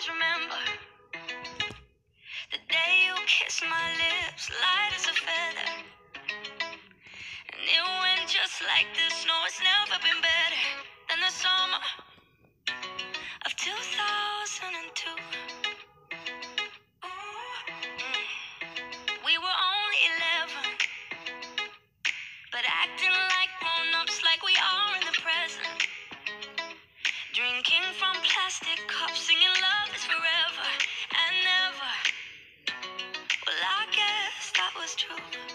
always remember the day you kissed my lips, light as a feather. And it went just like this. No, it's never been better than the summer of 2002. We were only 11, but acting like grown-ups, like we are in the present. Drinking from plastic cups, singing love is forever and never. Well, I guess that was true.